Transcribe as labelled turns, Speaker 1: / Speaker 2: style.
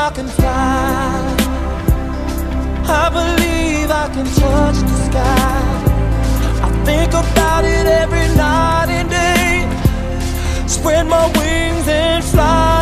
Speaker 1: I can fly. I believe I can touch the sky. I think about it every night and day. Spread my wings and fly.